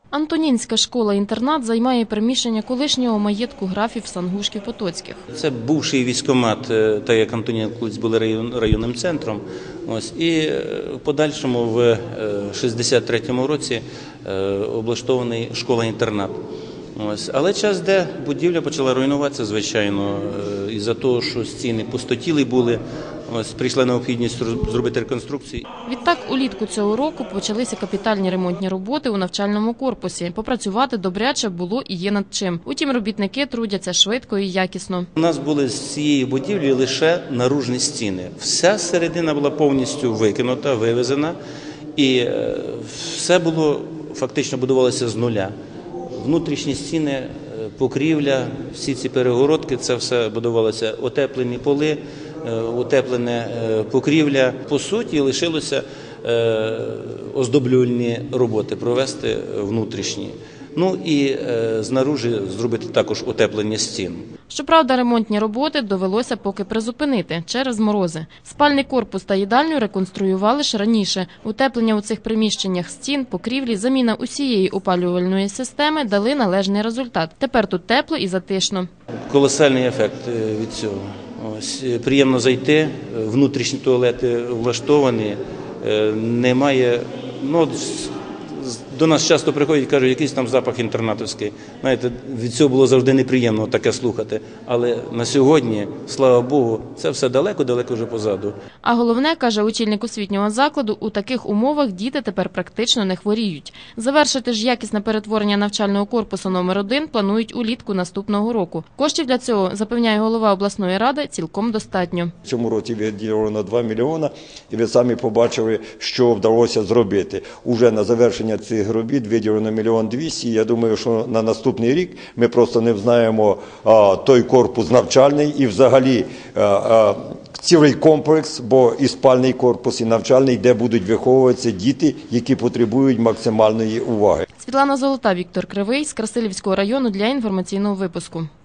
Антонінська школа-інтернат займає приміщення колишнього маєтку графів Сангушків-Потоцьких. Це бувший військкомат, так як Антонінка колись були районним центром. І в подальшому в 63-му році облаштований школа-інтернат. Але час йде, будівля почала руйнуватися, звичайно, із-за того, що стіни пустотілі були. Прийшла необхідність зробити реконструкцію. Відтак, улітку цього року почалися капітальні ремонтні роботи у навчальному корпусі. Попрацювати добряче було і є над чим. Утім, робітники трудяться швидко і якісно. У нас були з цієї будівлі лише наружні стіни. Вся середина була повністю викинута, вивезена. І все було, фактично будувалося з нуля. Внутрішні стіни, покрівля, всі ці перегородки, це все будувалося, утеплені поли, утеплене покрівля. По суті, лишилося оздоблювальні роботи провести внутрішні. Ну і знаружи зробити також утеплення стін. Щоправда, ремонтні роботи довелося поки призупинити через морози. Спальний корпус та їдальню реконструювали ж раніше. Утеплення у цих приміщеннях стін, покрівлі, заміна усієї опалювальної системи дали належний результат. Тепер тут тепло і затишно. Колосальний ефект від цього. Приємно зайти, внутрішні туалети влаштовані, немає. До нас часто приходять і кажуть, якийсь там запах інтернатовський. Знаєте, від цього було завжди неприємно таке слухати. Але на сьогодні, слава Богу, це все далеко-далеко вже позаду. А головне, каже очільник освітнього закладу, у таких умовах діти тепер практично не хворіють. Завершити ж якісне перетворення навчального корпусу номер 1 планують улітку наступного року. Коштів для цього, запевняє голова обласної ради, цілком достатньо. В цьому році виділено 2 мільйони, і ви самі побачили, що вдалося зробити. Уже на завершення цих робіт виділено 1 мільйон 200. Я думаю, що на наступний рік ми просто не знаємо той корпус навчальний і взагалі цілий комплекс, бо і спальний корпус, і навчальний, де будуть виховуватися діти, які потребують максимальної уваги. Світлана Золота, Віктор Кривий з Красилівського району для інформаційного випуску.